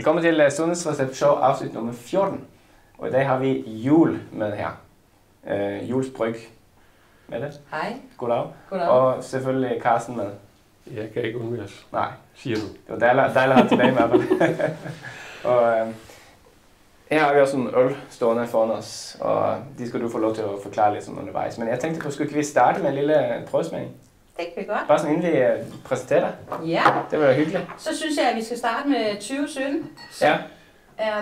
Velkommen til Sundhedsrecept Show afsnit nummer 14. Og i dag har vi jul med her. Jules Bryg med det. Hej. Goddag. Goddag. Og selvfølgelig Carsten med. Jeg kan ikke undværes. Nej. Siger du. Det var dejligt at have tilbage i hvert fald. Og her har vi også en øl stående foran os, og de skal du få lov til at forklare lidt som undervejs. Men jeg tænkte på, skulle vi starte med en lille prøvesmagning? Det kan vi godt. Bare sådan inden vi præsenterer dig. Ja. Det var hyggeligt. Så synes jeg, at vi skal starte med 2017. Ja. Er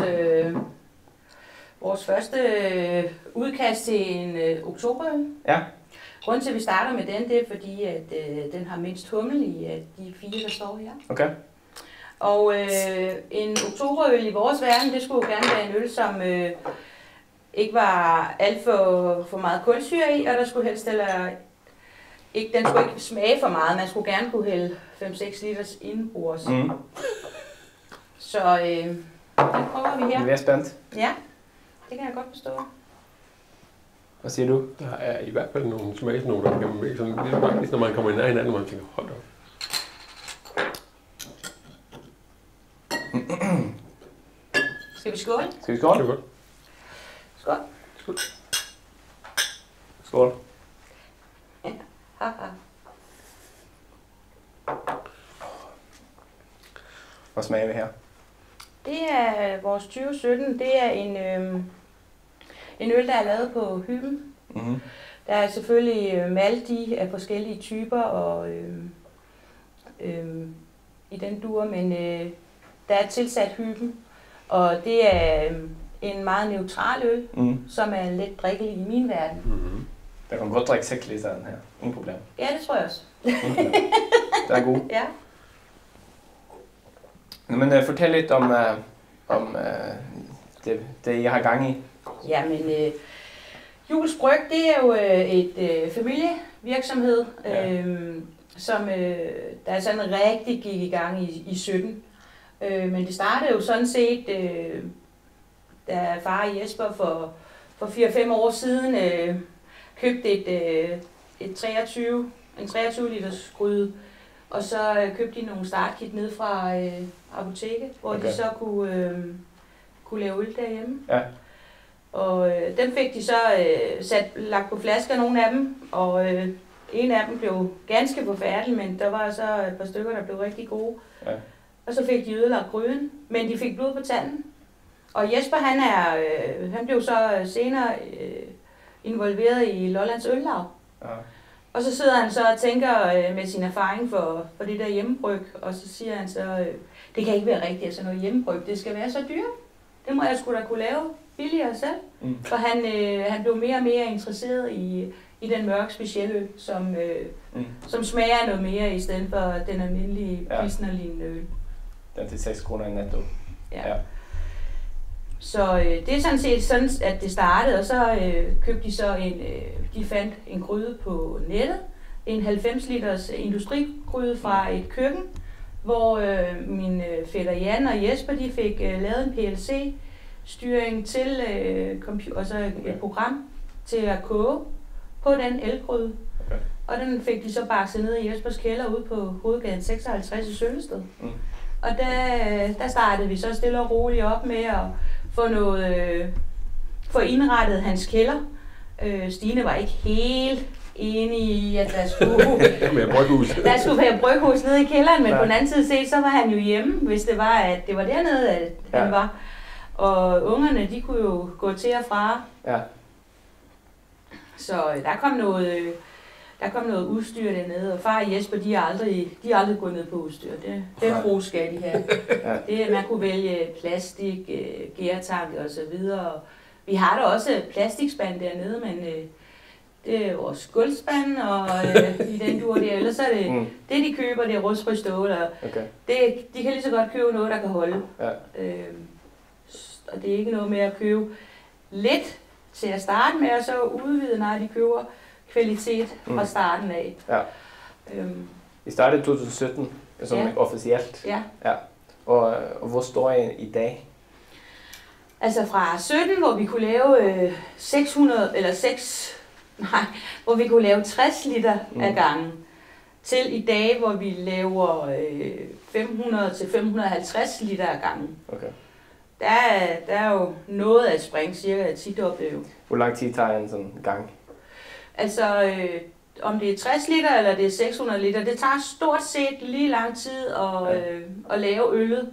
vores første udkast til en oktoberøl. Ja. Grunden til, at vi starter med den, det er fordi, at den har mindst hummel i de 4, der står her. Okay. Og en oktoberøl i vores verden, det skulle jo gerne være en øl, som ikke var alt for meget kulsyre i, og der skulle helst ikke, den skulle ikke smage for meget. Man skulle gerne kunne hælde 5-6 liters indenbords. Mm. Så den prøver vi her. Jeg er spændt. Ja, det kan jeg godt forstå. Hvad siger du? Der er i hvert fald nogle smagsnoter, der kan man ikke sådan lidt faktisk, når man kommer ind af hinanden, hvor man tænker, hold da op. Skal vi skåle? Skal vi skåle? Det er godt. Skål. Skål. Skål. Haha. Hvad smager vi her? Det er vores 2017. Det er en øl, der er lavet på hyben. Mm-hmm. Der er selvfølgelig malt i af forskellige typer og i den dur, men der er tilsat hyben. Og det er en meget neutral øl, som er let drikkelig i min verden. Mm-hmm. Der kan godt drikke 6 liter af den her. Ingen problem. Ja, det tror jeg også. Den er god. Ja. Men fortæl lidt om det, jeg har gang i. Jamen, Jules Bryg, det er jo et familievirksomhed, som der sådan rigtig gik i gang i 17. Men det startede jo sådan set, da far Jesper for 4-5 år siden købte en 23 liters gryde, og så købte de nogle startkit ned fra apoteket, hvor de så kunne lave øl derhjemme. Ja. Og dem fik de så lagt på flasker, nogle af dem, og en af dem blev ganske forfærdelig, men der var så et par stykker, der blev rigtig gode. Ja. Og så fik de ødelagt gryden, men de fik blod på tanden. Og Jesper, han blev så senere involveret i Lollands Øllaug. Ja. Og så sidder han så og tænker med sin erfaring for det der hjemmebryg, og så siger han så, det kan ikke være rigtigt, at sådan noget hjemmebryg, det skal være så dyrt. Det må jeg sgu da kunne lave billigere selv. Mm. For han blev mere og mere interesseret i den mørke specielle, som smager noget mere, i stedet for den almindelige pilsnerlignende øl. Den til 6 kroner i netto. Ja. Så det er sådan set sådan, at det startede, og så købte de så de fandt en gryde på nettet, en 90 liters industrigryde fra et køkken, hvor min fætter Jan og Jesper, de fik lavet en PLC-styring til og så et program til at koge på den elgryde. Okay. Og den fik de så bakset ned i Jespers kælder ude på Hovedgaden 56 i Søllested. Mm. Og der startede vi så stille og roligt op med at få indrettet hans kælder. Stine var ikke helt enig i, at der skulle være bryghus nede i kælderen, men på den anden side set, så var han jo hjemme, hvis det var, at det var dernede, at han var. Og ungerne, de kunne jo gå til og fra. Ja. Så der kom noget udstyr dernede, og far og Jesper, de er aldrig gået ned på udstyr. Den ro skal de have. Man kunne vælge plastik, gærtanke og så videre. Vi har da også plastikspand dernede, men det er vores gulvspand, og i den dur der. Ellers så er det de køber, det er rustfri stål, og de kan lige så godt købe noget, der kan holde. Ja. Og det er ikke noget med at købe lidt til at starte med, og så udvide, når de køber kvalitet fra starten af. Ja. I startede 2017 som officielt. Ja. Ja. Og hvor står I i dag? Altså fra 17, hvor vi kunne lave 60 liter ad gangen, til i dag, hvor vi laver 500 til 550 liter ad gangen. Okay. Der er jo noget at springe, cirka 10-doblet jo. Hvor lang tid tager en sådan gang? Altså, om det er 60 liter eller det er 600 liter, det tager stort set lige lang tid at lave øllet.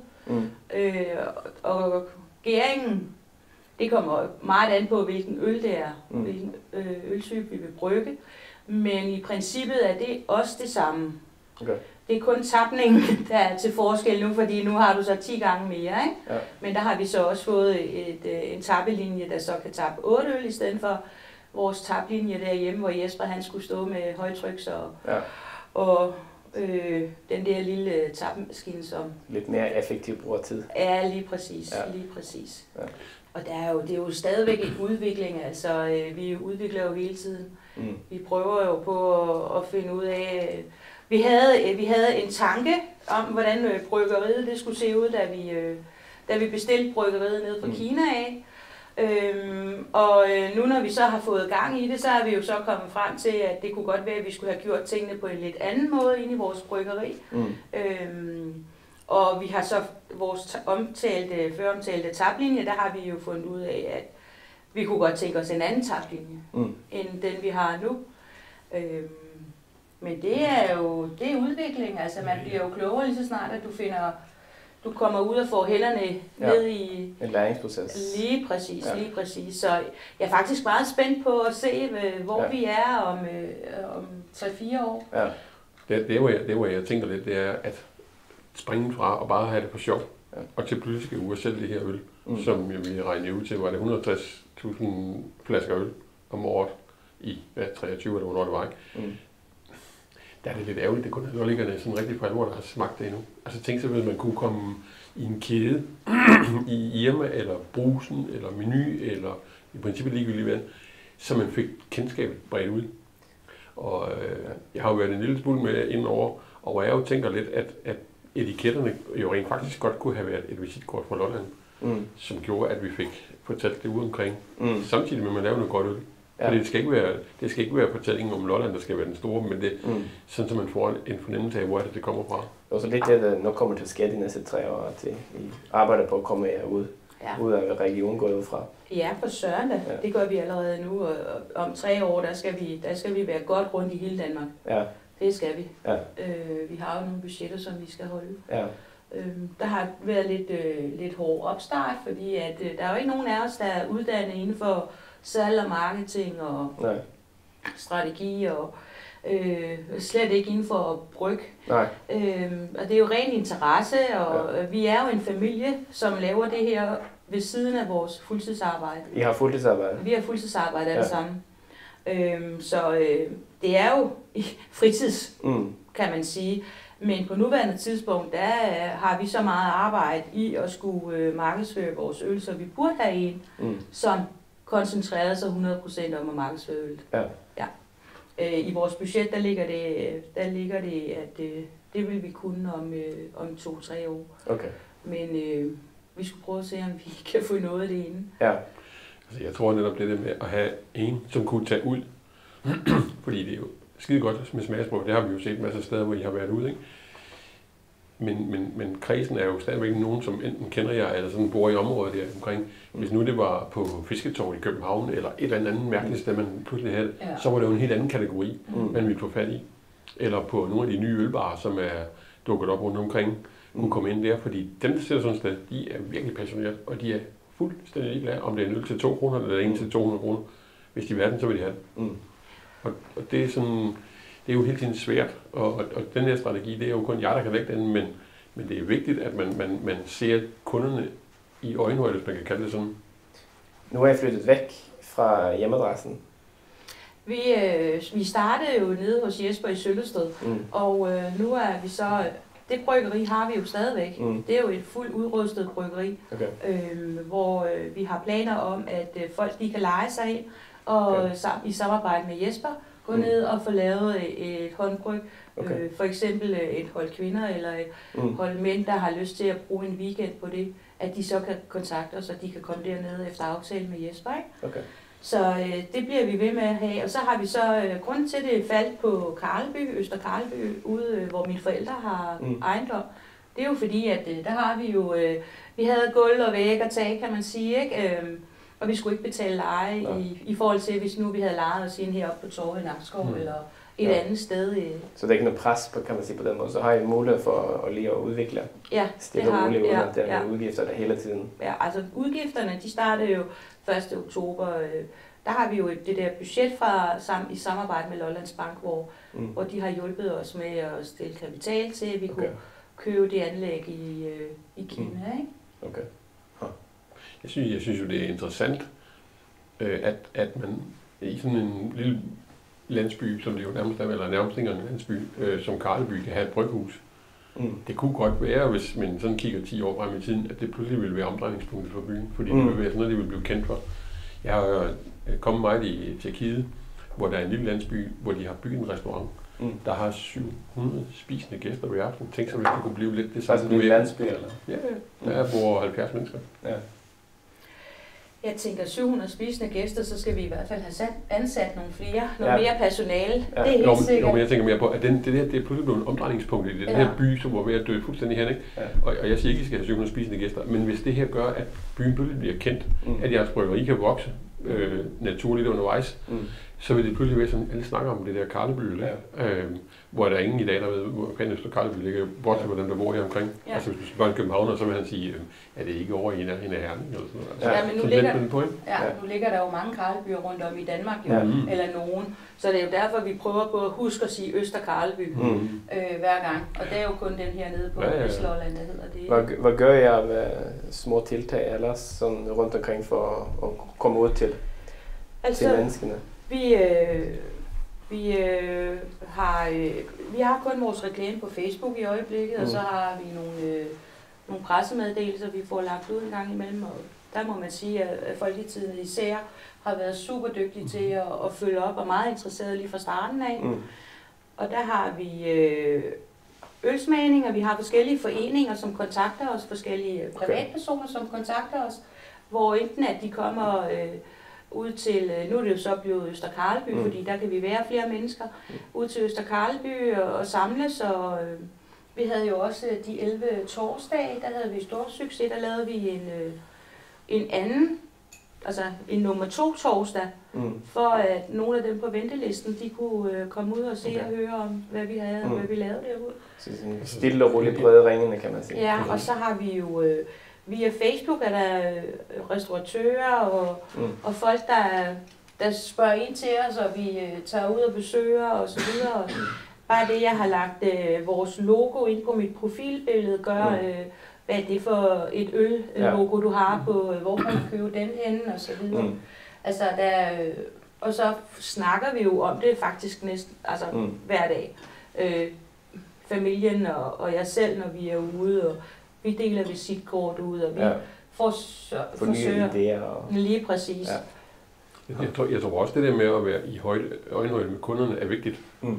Og gæringen, det kommer meget an på, hvilken øl det er, hvilken øltype vi vil brygge. Men i princippet er det også det samme. Okay. Det er kun tapningen, der er til forskel nu, fordi nu har du så 10 gange mere, ikke? Ja. Men der har vi så også fået en tappelinje, der så kan tappe 8 øl, i stedet for vores taplinje derhjemme, hvor Jesper han skulle stå med højtryk, og den der lille tappemaskine, som... Lidt mere effektiv brug af tid. Ja, lige præcis. Ja. Lige præcis. Ja. Og det er jo stadigvæk en udvikling, altså vi udvikler jo hele tiden. Vi prøver jo på at finde ud af... Vi havde en tanke om, hvordan bryggeriet det skulle se ud, da vi bestilte bryggeriet ned fra Kina af. Og nu når vi så har fået gang i det, så er vi jo så kommet frem til, at det kunne godt være, at vi skulle have gjort tingene på en lidt anden måde inde i vores bryggeri. Og vi har så vores før omtalte taplinje, der har vi jo fundet ud af, at vi kunne godt tænke os en anden taplinje, end den vi har nu. Men det er udvikling, altså man bliver jo klogere lige så snart, at du kommer ud og får hænderne ned i... En læringsproces. Lige præcis. Så jeg er faktisk meget spændt på at se, hvor vi er om 3-4 år. Ja. Det, hvor jeg tænker lidt, det er at springe fra og bare have det på sjov, og til politiske uger selv det her øl, som vi regnede ud til, var det 160.000 flasker øl om året i 23 eller hvornår det var, ikke? Der er det lidt ærgerligt, det kun er lolligerne sådan rigtig for alvor, der har smagt det endnu. Altså tænk sig, at man kunne komme i en kæde i Irma, eller Brugsen, eller Meny, eller i princippet ligegyldigt hvad, så man fik kendskabet bredt ud. Og jeg har jo været en lille smule med indover, og hvor jeg jo tænker lidt, at etiketterne jo rent faktisk godt kunne have været et visitkort fra Lolland, som gjorde, at vi fik fortalt det ude omkring, samtidig med, at man laver noget godt øl. Ja. Det skal ikke være fortællingen om Lolland, der skal være den store, men det sådan, at man får en fornemmelse af, hvor det kommer fra. Og så lidt det, der nok kommer til at ske de næste 3 år, at vi arbejder på at komme ud af regionen, går ud fra. Ja, for søren da. Det gør vi allerede nu, og om 3 år, der skal vi være godt rundt i hele Danmark. Ja. Det skal vi. Ja. Vi har jo nogle budgetter, som vi skal holde. Ja. Der har været lidt hård opstart, fordi at, der er jo ikke nogen af os, der er uddannet inden for salg og marketing og strategi og slet ikke inden for bryg. Og det er jo ren interesse, og vi er jo en familie, som laver det her ved siden af vores fuldtidsarbejde. I har fuldtidsarbejde? Vi har fuldtidsarbejde alle sammen. Så det er jo fritids, kan man sige. Men på nuværende tidspunkt, der har vi så meget arbejde i at skulle markedsføre vores øl, så vi burde have en, som koncentrerede sig 100% om at markedsføre øl. Ja. I vores budget, der ligger det at det vil vi kunne om 2-3 år. Okay. Men vi skulle prøve at se, om vi kan få noget af det inden. Ja. Altså, jeg tror netop det med at have en, som kunne tage ud, fordi det er jo skide godt med smagsprøve, det har vi jo set en masse steder, hvor I har været ude, ikke? Men kredsen er jo stadigvæk nogen, som enten kender jer, eller sådan bor i området der omkring. Hvis nu det var på Fisketorvet i København, eller et eller andet mærkeligt sted, man pludselig havde, så var det jo en helt anden kategori, man ville få fat i. Eller på nogle af de nye ølbarer, som er dukket op rundt omkring, kunne komme ind der, fordi dem, der sidder sådan et sted, de er virkelig passionerede, og de er fuldstændig ligeglade, om det er en øl til 2 kroner, eller en til 200 kroner. Hvis de vil have den, så vil de have den. Og det er sådan... Det er jo hele tiden svært, og den her strategi, det er jo kun jeg, der kan lægge den, men det er vigtigt, at man ser kunderne i øjenhøjde, hvis man kan kalde det sådan. Nu er jeg flyttet væk fra hjemmeadressen. Vi startede jo nede hos Jesper i Søllested, og nu er vi så... Det bryggeri har vi jo stadigvæk. Det er jo et fuldt udrustet bryggeri, hvor vi har planer om, at folk de kan leje sig ind, og i samarbejde med Jesper, gå ned og få lavet et håndbryg, for eksempel et hold kvinder eller et hold mænd, der har lyst til at bruge en weekend på det, at de så kan kontakte os, og de kan komme dernede efter aftale med Jesper. Ikke? Okay. Så det bliver vi ved med at have. Og så har vi så, grund til det faldt på Karleby, Øster Karleby, ude hvor mine forældre har ejendom. Det er jo fordi, at der har vi jo, vi havde gulv og væg og tag, kan man sige, ikke? Og vi skulle ikke betale leje i forhold til, hvis nu vi havde lejet os ind heroppe på Torvet i Nakskov eller et andet sted. Så der er ikke noget pres på, kan man sige på den måde. Så har I mulighed for at lige at udvikle stille og roligt, uden at der er udgifter der hele tiden. Ja, altså udgifterne, de startede jo 1. oktober. Der har vi jo det der budget i samarbejde med Lollands Bank, hvor de har hjulpet os med at stille kapital til, at vi kunne købe det anlæg i Kina. Ikke? Okay. Jeg synes jo, det er interessant, at man i sådan en lille landsby, som det jo nærmest er, eller nærmest ikke en landsby, som Karleby, kan have et bryghus. Det kunne godt være, hvis man sådan kigger 10 år frem i tiden, at det pludselig ville være omdrejningspunktet for byen, fordi det ville være sådan noget, det ville blive kendt for. Jeg har kommet meget i Tjekkiet, hvor der er en lille landsby, hvor de har bygget en restaurant. Der har 700 spisende gæster hver aften. Tænk så, hvis det kunne blive lidt det samme. Altså en landsby, eller? Ja, der bor 70 mennesker. Ja. Jeg tænker 700 spisende gæster, så skal vi i hvert fald have ansat nogle flere, mere personale. Ja. Det er helt sikkert. Jo, men jeg tænker mere på, at det er pludselig blevet en omdrejningspunkt i den her by, som var ved at dø fuldstændig hen, ikke? Ja. Og jeg siger ikke, at I skal have 700 spisende gæster, men hvis det her gør, at byen pludselig bliver kendt, at jeres bryggeri kan vokse naturligt undervejs, så vil det pludselig være sådan, alle snakker om det der Karleby, hvor der er ingen i dag, der ved, hvor Øster Karleby ligger, bortset fra dem, der bor her omkring. Ja. Altså hvis du spørger en københavner, så vil han sige, er det ikke over i en af Herning eller sådan noget. Altså, men nu ligger der jo mange Karlebyer rundt om i Danmark, eller nogen. Så det er jo derfor, vi prøver på at huske at sige Øster Karleby hver gang. Og det er jo kun den her nede på Vestlolland, der hedder det. Hvad gør jeg med små tiltag ellers sådan rundt omkring for at komme ud til menneskene? Vi har kun vores reklame på Facebook i øjeblikket, og så har vi nogle pressemeddelelser, vi får lagt ud en gang imellem. Og der må man sige, at Folketiden især har været super dygtige til at følge op og meget interesseret lige fra starten af. Og der har vi ølsmagninger, vi har forskellige foreninger, som kontakter os, forskellige privatpersoner, som kontakter os, hvor enten at de kommer ud til, nu er det jo så blevet Øster Karleby, fordi der kan vi være flere mennesker, ud til Øster Karleby og samles, og vi havde jo også de 11 torsdage, der havde vi stor succes, der lavede vi en anden, altså en nummer 2 torsdag, for at nogle af dem på ventelisten, de kunne komme ud og se og høre om, hvad vi havde og hvad vi lavede derude. Så stille og roligt brede ringene, kan man sige. Ja, og så har vi jo via Facebook er der restauratører og folk, der spørger ind til os, og vi tager ud og besøger og så videre. Bare det, jeg har lagt vores logo ind på mit profilbillede, gør, hvad er det for et øl-logo, du har på, hvor kan man købe den henne, og så videre. Altså, og så snakker vi jo om det faktisk næsten hver dag. Familien og jeg selv, når vi er ude, og vi deler visitkort ud, og vi forsøger idéer. Lige præcis. Ja. Jeg tror også, det der med at være i øjenhøjde med kunderne er vigtigt.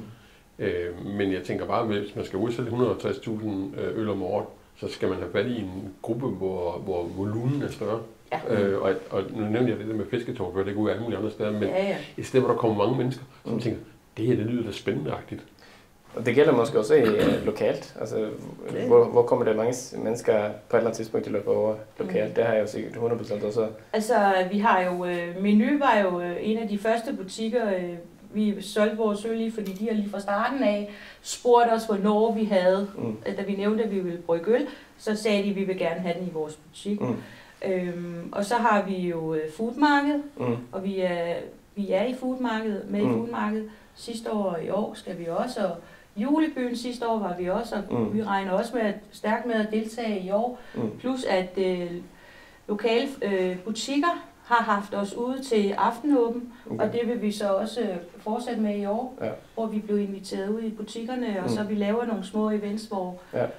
Men jeg tænker bare, hvis man skal udsælge 160.000 øl om året, så skal man have fat i en gruppe, hvor volumen er større. Ja. Og nu nævnte jeg det der med fisketår, for det går ud alle mulige andre steder, men i stedet hvor der kommer mange mennesker, som tænker, det her det lyder da spændende-agtigt. Og det gælder måske også lokalt. Altså, hvor kommer der mange mennesker på et eller andet tidspunkt til at løbe over lokalt? Det har jeg jo sikkert 100% også. Altså, vi har jo, Menu var jo en af de første butikker, vi solgte vores øl i, fordi de har lige fra starten af spurgt os, hvornår vi havde, da vi nævnte, at vi ville brygge øl, så sagde de, at vi vil gerne have den i vores butik. Og så har vi jo foodmarked, og vi er i foodmarked, med i foodmarked. Sidste år og i år skal vi også, og julebyen sidste år var vi også, og vi regner også stærkt med at deltage i år. Plus at lokale butikker har haft os ude til aftenåben, og det vil vi så også fortsætte med i år, hvor vi blev inviteret ud i butikkerne, og så vi laver nogle små events, hvor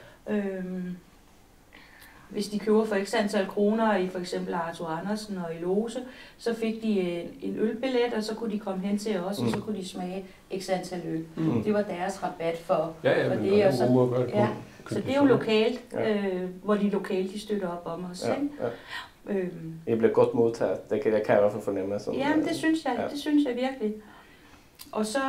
hvis de køber for x antal kroner i for eksempel Arthur Andersen og i Lose, så fik de en ølbillet, og så kunne de komme hen til os, og så kunne de smage x antal øl. Det var deres rabat for det. Og så det er jo lokalt, hvor de lokalt de støtter op om os. I bliver godt modtaget. Det kan jeg i hvert fald fornemme. Som, jamen, det synes jeg. Ja. Det synes jeg virkelig. Og så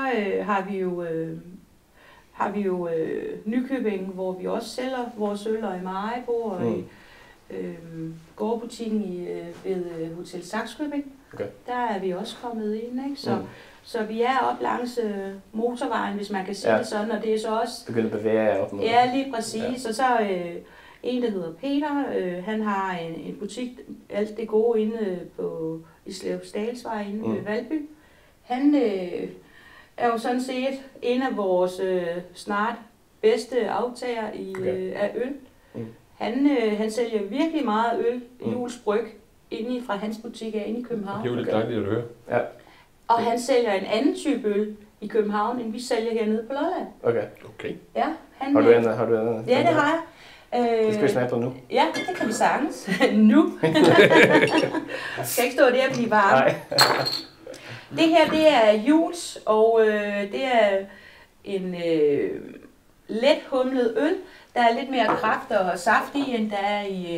har vi jo Nykøbing, hvor vi også sælger vores øl, og i Maribo, og i gårdbutikken ved Hotel Saxkøbing. Okay. Der er vi også kommet ind, ikke? Så vi er op langs motorvejen, hvis man kan sige det sådan, og det er så også... Begynder at bevæge jer op mod. Ja, lige præcis. Ja. Og så en, der hedder Peter, han har en butik, alt det gode inde på Islevsdalsvej inde ved Valby. Han er jo sådan set en af vores snart bedste aftager af øl. Han sælger virkelig meget øl i Juels Bryg inde fra hans butik inde i København. Det er jo lidt dejligt at høre. Ja. Og han sælger en anden type øl i København, end vi sælger hernede på Lolland. Okay. Ja, har du andet? Ja, det har jeg. Det skal vi smage på nu. Ja, det kan vi sagtens. Nu. Skal ikke stå der og blive varme. Nej. Det her, det er Juels, og det er en let humlet øl. Der er lidt mere kraft og saft i, end der er i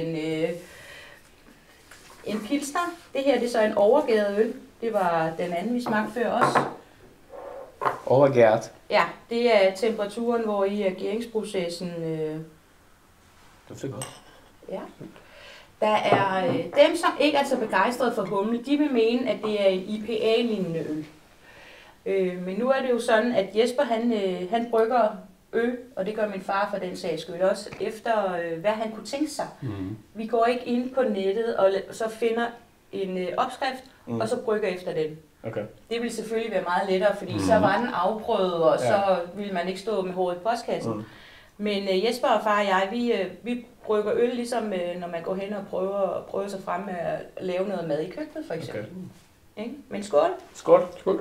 en pilsner. Det her, det er så en overgæret øl. Det var den anden, vi smagte før også. Overgæret? Ja, det er temperaturen, hvor i gæringsprocessen... Det er godt. Ja. Der er dem, som ikke er så begejstrede for humle, de vil mene, at det er en IPA-lignende øl. Men nu er det jo sådan, at Jesper han brygger øl, og det gør min far for den sags skyld også, efter hvad han kunne tænke sig. Vi går ikke ind på nettet og så finder en opskrift, og så brygger efter den. Okay. Det ville selvfølgelig være meget lettere, fordi så var den afprøvet, og så ville man ikke stå med hovedet i postkassen. Men Jesper og far og jeg, vi brygger øl, ligesom når man går hen og prøver sig frem med at lave noget mad i køkkenet, for eksempel. Okay. Men skål! Skål! Skål!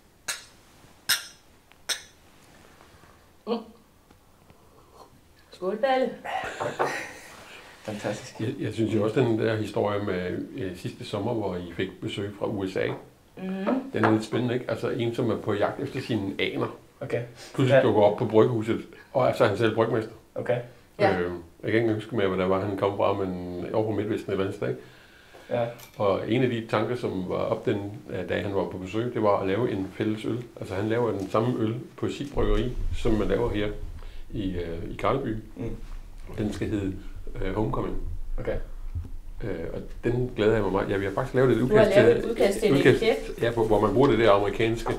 Skål, Balle! Fantastisk. Jeg synes jo også, den der historie med sidste sommer, hvor I fik besøg fra USA, den er lidt spændende, ikke? Altså en, som er på jagt efter sine aner. Okay. Pludselig dukker op på bryggehuset, og så er han selv brygmester. Okay. Jeg kan ikke huske mere, hvad der var, han kom fra, men over på Midtvesten eller andet sted. Ja. Og en af de tanker, som var op den dag, han var på besøg, det var at lave en fælles øl. Altså han laver den samme øl på sit bryggeri, som man laver her i Karleby. Den skal hedde Homecoming. Okay. Og den glæder jeg mig meget. Ja, vi har faktisk lavet et udkast til en etiket. Ja, hvor man bruger det der amerikanske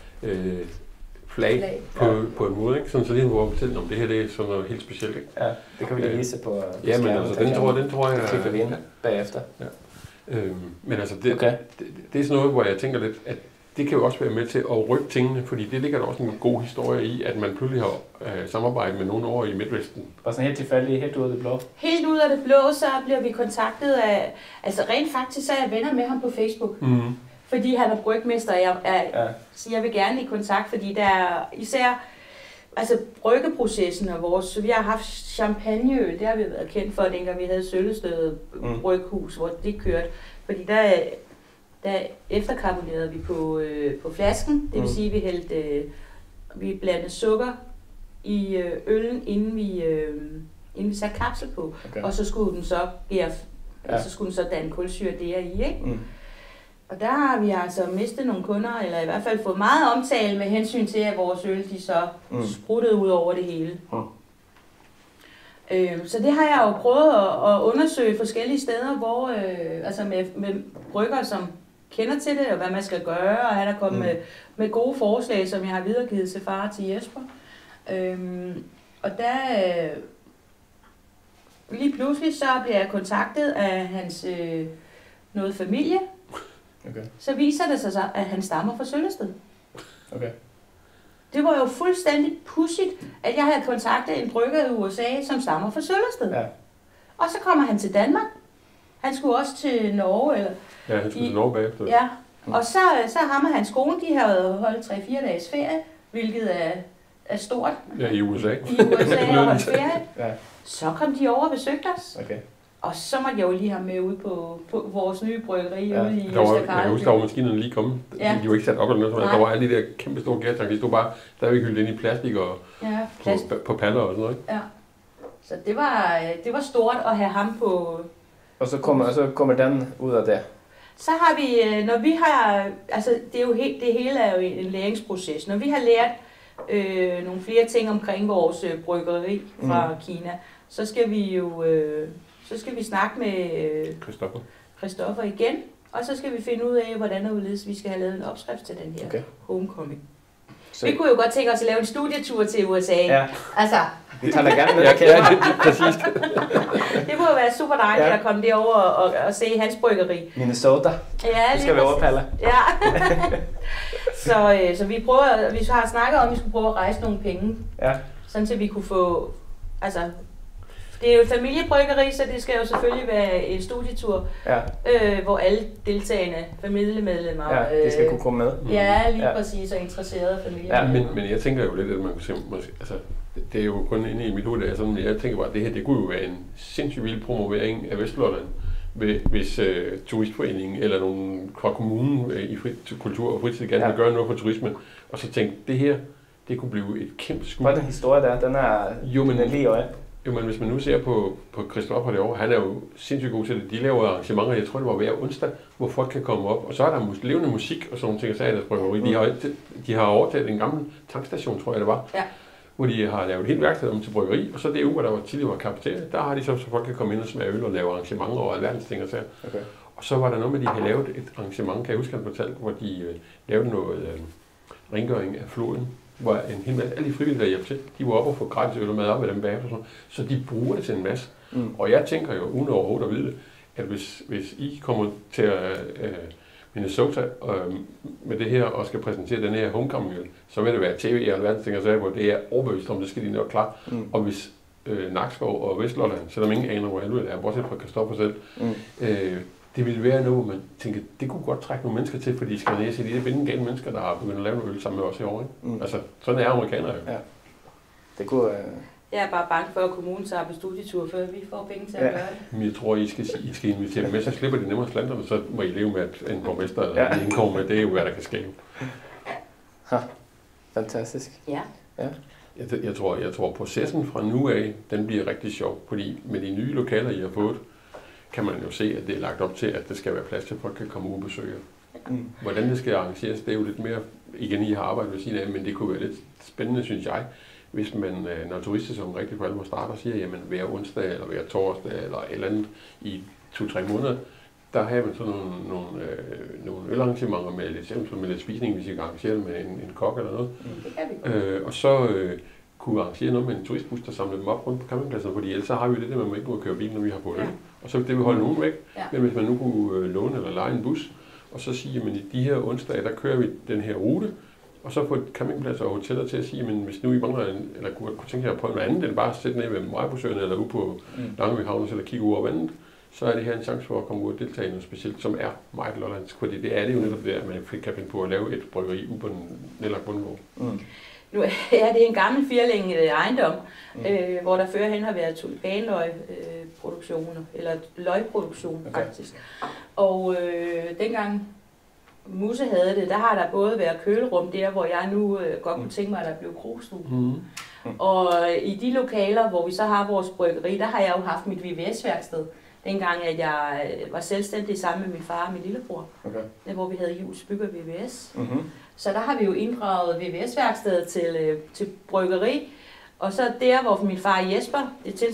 flag på en måde, ikke? Sådan, så det er hvor man fortæller, om det her det er sådan noget helt specielt, ikke? Ja, det kan vi lige vise på ja, men altså, den tror jeg... Det kigger vi ind bagefter. Ja. Men altså, det er sådan noget, hvor jeg tænker lidt, at det kan jo også være med til at rykke tingene, fordi det ligger der også en god historie i, at man pludselig har samarbejdet med nogle over i Midtvesten. Bare sådan helt tilfældigt, helt ud af det blå? Helt ud af det blå, så bliver vi kontaktet af... Altså rent faktisk, så er jeg venner med ham på Facebook. Fordi han er brygmester, så jeg vil gerne i kontakt, fordi der er især... Altså bryggeprocessen og vores... Vi har haft champagneøl, det har vi været kendt for, dengang vi havde Søllested Bryghus, hvor det kørte. Fordi der efterkarbonerede vi på flasken, det vil sige, at vi blandede sukker i øllen, inden vi satte kapsel på, og så skulle den så danne kulsyre deri, ikke? Og der har vi altså mistet nogle kunder, eller i hvert fald fået meget omtale med hensyn til, at vores øl de så spruttede ud over det hele. Så det har jeg jo prøvet at undersøge forskellige steder, hvor altså med brygger, som kender til det, og hvad man skal gøre, og han er kommet med gode forslag, som jeg har videregivet til far til Jesper. Og der lige pludselig så bliver jeg kontaktet af hans noget familie. Okay. Så viser det sig så, at han stammer fra Søllested. Okay. Det var jo fuldstændig pudsigt, at jeg havde kontaktet en brygger i USA, som stammer fra Søllested. Ja. Og så kommer han til Danmark. Han skulle også til Norge. Eller ja, han skulle til Norge bagefter. Ja, og så ham og hans kone, de havde holdt 3-4 dages ferie, hvilket er stort. Ja, i USA. I USA og holdt ferie. Ja. Så kom de over og besøgte os. Okay. Og så måtte jeg jo lige have med ud på vores nye bryggeri ude i Østerkarleby. Jeg husker, der var maskinerne lige kommet. Ja. De var ikke sat op eller noget. Der var alle de der kæmpe store gastanker. De stod bare stadigvæk hyldet ind i plastik og på paller og sådan noget. Ikke? Ja. Så det var stort at have ham Og så kommer den ud af det? Så har vi, når vi har, altså det hele er jo en læringsproces. Når vi har lært nogle flere ting omkring vores bryggeri fra Kina, så skal vi snakke med Christoffer igen, og så skal vi finde ud af, hvordan og hvorledes vi skal have lavet en opskrift til den her homecoming. Vi kunne jo godt tænke os at lave en studietur til USA. Ja. Altså. Vi tager da gerne med. Præcis. Det kunne jo være super dejligt at komme derover og se hans bryggeri. Minnesota. Ja, det skal vi overpalle. Ja. Så vi har snakket om, at vi skulle prøve at rejse nogle penge. Ja. Sådan så vi kunne få, altså, det er jo et familiebryggeri, så det skal jo selvfølgelig være en studietur, hvor alle deltagende familiemedlemmer de skal kunne komme med. Ja, lige præcis, og interesserede familiemedlemmer. Ja, men jeg tænker jo lidt, at man kan se, altså, det er jo kun inde i mit hoved, sådan, jeg tænker bare, at det her, det kunne jo være en sindssygt vild promovering af Vestlolland, hvis turistforeningen eller nogen fra kommunen i kultur og fritid gerne vil gøre noget for turismen, og så tænkte det her, det kunne blive et kæmpe skud. Hvad er den historie der? Den er lige øje. Jo, men hvis man nu ser på Christoffer derovre, han er jo sindssygt god til det. De laver arrangementer, jeg tror det var hver onsdag, hvor folk kan komme op. Og så er der levende musik og sådan nogle ting, og så er deres bryggeri. De har overtaget en gammel tankstation, tror jeg det var, hvor de har lavet et helt værksted om til bryggeri. Og så det uge, hvor der tidligere var kafeteria, der har de så folk kan komme ind og smage øl og lave arrangementer og alverdens ting og sager. Okay. Og så var der noget med, at de havde lavet et arrangement, kan jeg huske, han fortalte, hvor de lavede noget rengøring af floden, hvor en hel masse, alle de frivillige, der hjælper til, de var oppe og få gratis øl og mad op med dem bagefter og sådan. Så de bruger det til en masse. Og jeg tænker jo, uden overhovedet at vide det, at hvis I kommer til Minnesota med det her og skal præsentere den her homecoming, så vil det være tv og alverdens ting og sager, hvor det er overbevist om, det skal de nok klare. Og hvis Nakskov og Vestlolland, selvom ingen aner, hvor helvede det er, bortset fra Christoffer selv, det ville være noget, hvor man tænker, det kunne godt trække nogle mennesker til, fordi de skal ned og se de bindegale mennesker, der har begyndt at lave noget øl sammen med os i år. Altså, sådan er amerikanere jo. Ja. Det kunne... Jeg er bare bange for, at kommunen tager på studietur, før vi får penge til at gøre det. Men jeg tror, I skal invitere dem med, så slipper de nemmere slanterne, så må I leve med, at en borgmester eller en indkommer med, det er jo, hvad der kan skabe. Fantastisk. Ja. Jeg tror, processen fra nu af, den bliver rigtig sjov, fordi med de nye lokaler, I har fået, kan man jo se, at det er lagt op til, at der skal være plads til, at folk kan komme ud og besøge. Hvordan det skal arrangeres, det er jo lidt mere, igen, I har arbejdet ved siden af, men det kunne være lidt spændende, synes jeg, hvis man, når turistsæsonen rigtig for alvor starter, siger, jamen hver onsdag eller hver torsdag eller et eller andet i 2-3 måneder, der har man sådan nogle ølarrangementer med lidt spisning, hvis I kan arrangere det med en kok eller noget. Og så kunne arrangere noget med en turistbus, der samler dem op rundt på campingpladsen, fordi ellers så har vi jo det der, man ikke må køre bil, når vi har fået øl. Og så det vil holde nogen væk. Men hvis man nu kunne låne eller leje en bus, og så sige, at i de her onsdage, der kører vi den her rute, og så få campingpladser og hoteller til at sige, at hvis nu I mangler eller kunne tænke jer at prøve noget andet, end bare at sætte ned ved Majbosøerne eller ude på Langevik Havn eller kigge ud over vandet, så er det her en chance for at komme ud og deltage i noget specielt, som er meget lollandsk, fordi det er det jo netop det, at man kan finde på at lave et bryggeri ude på en nedlagt bundgård. Nu er det en gammel firling ejendom, hvor der førhen har været tulipanløgproduktioner, eller løgproduktion faktisk. Og dengang Musse havde det, der har der både været kølerum der, hvor jeg nu godt kunne tænke mig, at der blev krogstue. Og i de lokaler, hvor vi så har vores bryggeri, der har jeg jo haft mit VVS-værksted. Dengang, at jeg var selvstændig sammen med min far og min lillebror, hvor vi havde Jules Bygger VVS. Så der har vi jo inddraget VVS-værkstedet til bryggeri. Og så der, hvor min far Jesper,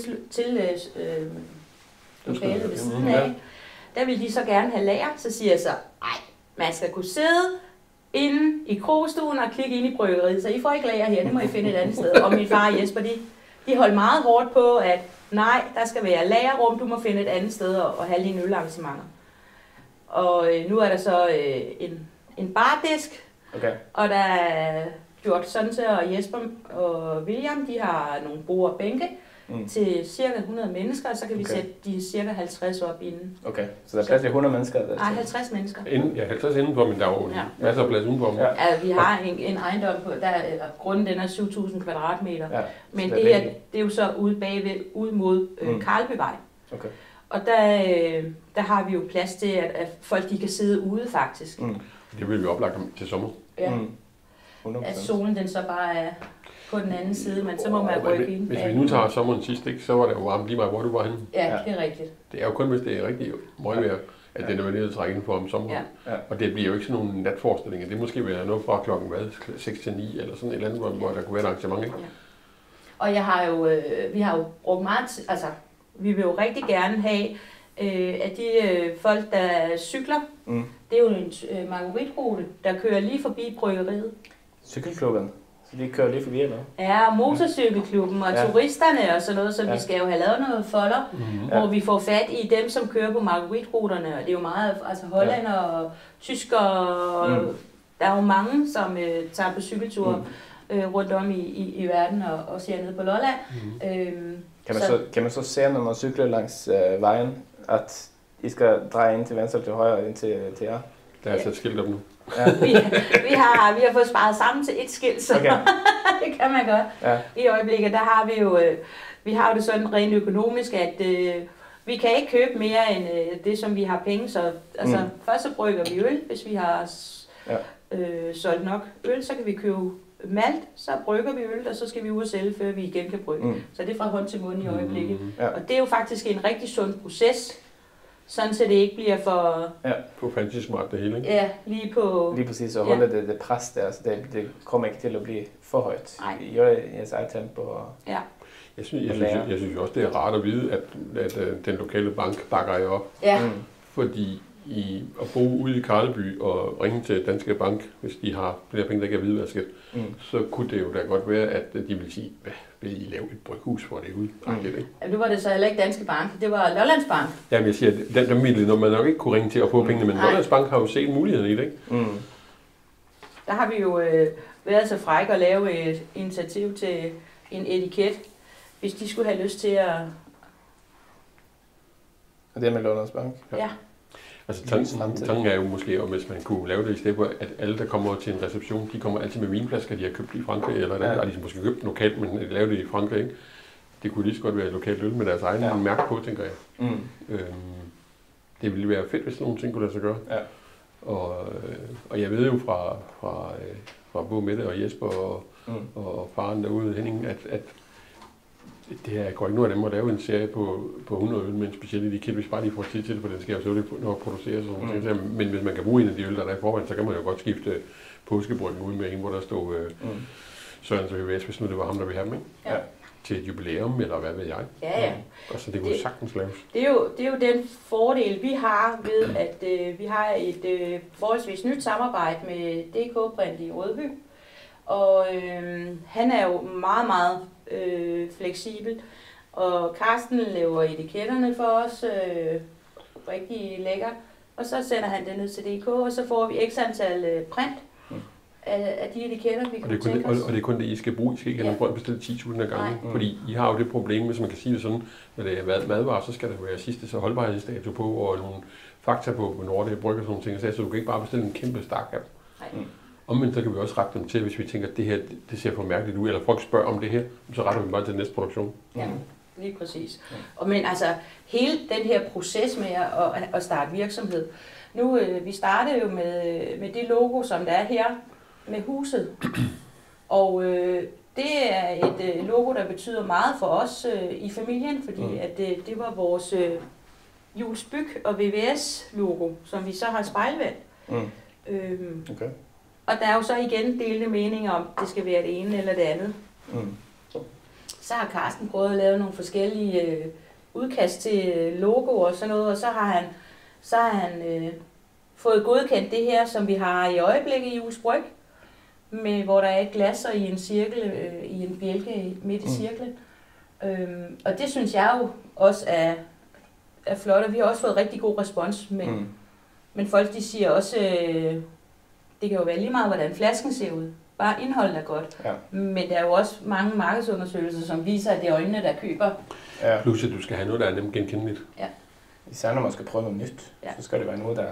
lokalet ved siden af, der ville de så gerne have lager. Så siger jeg så, man skal kunne sidde inde i krogstuen og kigge ind i bryggeriet, så I får ikke lager her, det må I finde et andet sted. Og min far og Jesper, de holdt meget hårdt på, at nej, der skal være lagerrum, du må finde et andet sted og have dine ølarrangementer. Og nu er der så en bardisk, og der er gjort sådan til, og Jesper og William, de har nogle bord og bænke til cirka 100 mennesker, og så kan vi sætte de cirka 50 op inden. Okay, så der er plads til 100 mennesker? Nej, 50 mennesker. 50 indenfor, men der er jo masser af plads udenfor. Ja, vi har en ejendom på, grunden den er 7.000 kvadratmeter, men det her, det er jo så ude bagved, ud mod Karlbyvej. Okay. Og der har vi jo plads til, at folk de kan sidde ude faktisk. Det vil vi oplagt til sommer. Ja. at solen den så bare er på den anden side, men så må man rykke ind. Hvis vi nu tager sommeren sidst, ikke, så var det jo varmt lige meget, hvor du var henne. Ja, det er rigtigt. Det er jo kun, hvis det er rigtig møgvejr, at den er nødt til at trække indenfor om sommeren. Ja. Og det bliver jo ikke sådan nogle natforestillinger. Det måske være noget fra klokken 6 til 9 eller sådan et eller andet, hvor der kunne være et arrangement. Ikke? Ja. Og vi har jo brugt meget, altså vi vil jo rigtig gerne have, at de folk, der cykler, det er jo en margueritrute, der kører lige forbi bryggeriet. Cykelklubben? Så de kører lige forbi, eller? Ja, motorcykelklubben og turisterne og sådan noget, så vi skal jo have lavet noget folder, hvor vi får fat i dem, som kører på margueritruterne, og det er jo meget, altså hollænder og tyskere, der er jo mange, som tager på cykelture rundt om i verden og ser ned på Lolland. Kan man så se, når man cykler langs vejen, at I skal dreje ind til venstre og til højre ind til jer? Der er altså et skilt op nu. Ja. vi har fået sparet sammen til et skilt, så det kan man godt. Ja. I øjeblikket, der har vi har det sådan rent økonomisk, at vi kan ikke købe mere end det, som vi har penge. Så altså, først så brygger vi øl, hvis vi har solgt nok øl, så kan vi købe malt, så brygger vi øl, og så skal vi ud og sælge, før vi igen kan brygge. Så det er fra hånd til mund i øjeblikket. Og det er jo faktisk en rigtig sund proces, sådan så det ikke bliver for... Ja, på fantasy-smart det hele, ikke? Ja, lige præcis, og holde det pres der, så det kommer ikke til at blive for højt. I gør jeres eget tempo. Ja. Jeg synes også, det er rart at vide, at den lokale bank bakker jer op. Ja. Fordi at bo ude i Karleby og ringe til Danske Bank, hvis de har flere penge, der ikke er hvidvasket, så kunne det jo da godt være, at de ville sige, hvad vil I lave et bryghus for det ude? Ja, nu var det så heller ikke Danske Bank, det var Lollands Bank. Jamen jeg siger, at den middel, når man nok ikke kunne ringe til at få pengene, men Lollands Bank har jo set muligheden i det, ikke? Der har vi jo været så frække at lave et initiativ til en etiket, hvis de skulle have lyst til at... Og det er med Lollands Bank? Ja. Altså tanken er jo måske, om hvis man kunne lave det i stedet for, at alle, der kommer til en reception, de kommer altid med vinflasker, de har købt i Frankrig, eller der har de måske købt lokalt, men de laver det i Frankrig, ikke? Det kunne lige så godt være lokalt øl med deres egen mærke på, tænker jeg. Det ville være fedt, hvis sådan nogle ting kunne lade sig gøre. Ja. Og jeg ved jo fra både Mette og Jesper og faren derude, Henning, at det her går ikke noget af dem at lave en serie på 100 øl, men specielt i de kit, hvis bare de får tid til det, for den skal jo selvfølgelig nok producere sådan nogle ting. Men hvis man kan bruge en af de øl, der er i forvejen, så kan man jo godt skifte påskebryggen ud med en, hvor der står Sørens VVS, hvis nu det var ham, der ville have dem, ikke? Ja. Til et jubilæum, eller hvad ved jeg. Ja. Og så det kunne sagtens laves. Det er jo den fordel, vi har ved, at vi har et forholdsvis nyt samarbejde med DK Print i Rødby. Og han er jo meget, meget fleksibel. Og Carsten laver etiketterne for os, rigtig lækkert. Og så sender han det ned til DK, og så får vi x antal print af de etiketter, vi kan tænke os. Og det er kun det, I skal bruge. I skal ikke have noget bestille 10.000 gange. Fordi I har jo det problem, hvis man kan sige det sådan, når det er madvarer, så skal der være sidste så holdbarhedsdato på, og nogle fakta på, hvornår det er brygget og sådan ting. Så du kan ikke bare bestille en kæmpe stak af dem. Omvendt så kan vi også rette dem til, hvis vi tænker, at det her det ser for mærkeligt ud, eller folk spørger om det her, så retter vi bare til næste produktion. Ja, lige præcis. Og men altså, hele den her proces med at starte virksomhed. Nu, vi startede jo med det logo, som der er her, med huset. Og det er et logo, der betyder meget for os i familien, fordi at det var vores Juels Byg og VVS logo, som vi så har spejlvendt. Okay. Og der er jo så igen delte meninger om, det skal være det ene eller det andet. Så har Carsten prøvet at lave nogle forskellige udkast til logoer og sådan noget, og så har han fået godkendt det her, som vi har i øjeblikket i Juels Bryg, hvor der er et glas og i en cirkel, i en bjælke midt i cirklen. Og det synes jeg jo også er flot, og vi har også fået rigtig god respons. Men folk de siger også, det kan jo være lige meget, hvordan flasken ser ud. Bare indholdet er godt. Ja. Men der er jo også mange markedsundersøgelser, som viser, at det er øjnene, der køber. Ja. Plus at du skal have noget, der er nemt genkendeligt. Ja. Især når man skal prøve noget nyt, så skal det være noget, der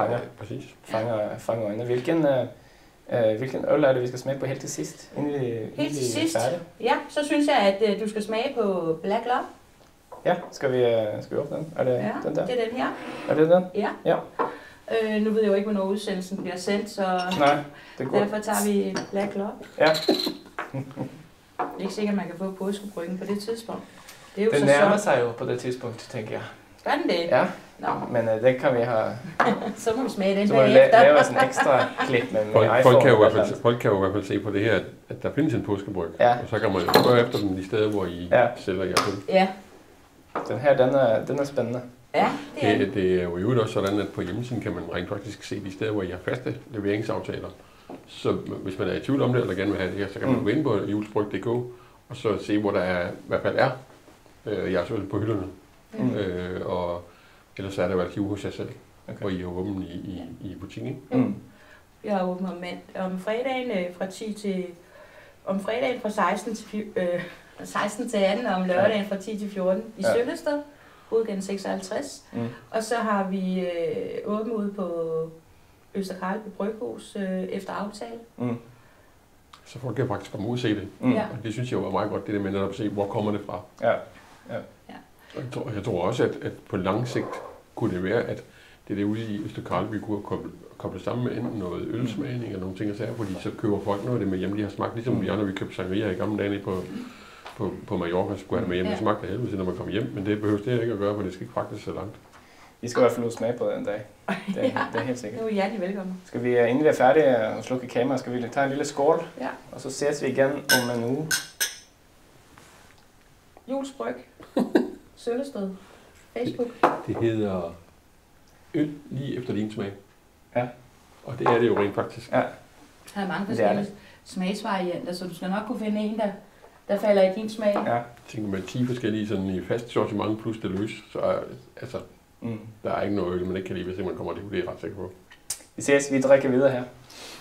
fanger øjnene. Hvilken øl er det, vi skal smage på helt til sidst? Helt til sidst? Ja, så synes jeg, at du skal smage på Black Love. Ja, skal vi åbne den? Er det den der? Det er den her. Er det den? Ja. Nu ved jeg jo ikke, hvornår udsendelsen bliver sendt, så Nej, det er godt. derfor tager vi Black Club. Ja. Det er ikke sikkert, at man kan få påskebryggen på det tidspunkt. Det er jo Den så nærmer sig jo på det tidspunkt, tænker jeg. Gør den det? Ja, Nå, men den kan vi have... så må vi smage den Så må vi bagefter. lave sådan en ekstra klip med iPhone. Folk kan jo i hvert fald se på det her, at der findes en påskebryg. Ja. Og så kan man jo gå efter dem de steder, hvor I sælger jeres øl. Ja. Den her, den er spændende. Ja, det er det. Det er jo i øvrigt også sådan, at på hjemmesiden kan man rent faktisk se de steder, hvor I har faste leveringsaftaler. Så hvis man er i tvivl om det, eller gerne vil have det her, så kan man gå ind på julesbryg.dk og så se, hvor der i hvert fald er jeres øl på hylderne. Og ellers er der jo arkiv hos jer selv, hvor I er åbne i butikken. Jeg er åben om fredagen fra 10 til... Om fredagen fra 16 til 18, og om lørdagen fra 10 til 14 i Søllested, Hovedgaden 56. Og så har vi åbent ude på Østerkarlby Bryghus efter aftale. Så folk kan faktisk komme ud og se det. Og det synes jeg jo er meget godt, det der med at se, hvor kommer det fra. Jeg tror også, at på lang sigt kunne det være, at det der ude i Østerkarleby kunne koble sammen med enten noget ølsmagning eller nogle ting og sager, fordi så køber folk noget af det med hjem, de har smagt, ligesom vi andre, vi købte sangria i gamle dage på Mallorca, så skulle have det med hjem, det smagte helvede, når man kom hjem, men det behøver det ikke at gøre, for det skal ikke fragtes så langt. I skal i hvert fald ud smage på det en dag. Det er helt sikkert. Nu er hjertelig velkommen. Skal vi, inden vi er færdige og slukke kameraet, skal vi tage en lille skål, og så ses vi igen om en uge. Julesbryg. Søllested. Facebook. Det hedder øl lige efter din smag. Ja. Og det er det jo rent faktisk. Ja. Der er mange forskellige smagsvarianter, så du skal nok kunne finde en, der falder i din smag. Ja. Jeg tænker med 10 forskellige sådan i fast sortiment plus det løs, så altså, der er ikke noget øl, man ikke kan lide, hvis man kommer det, det er jeg ret sikker på. Vi ses, vi drikker videre her.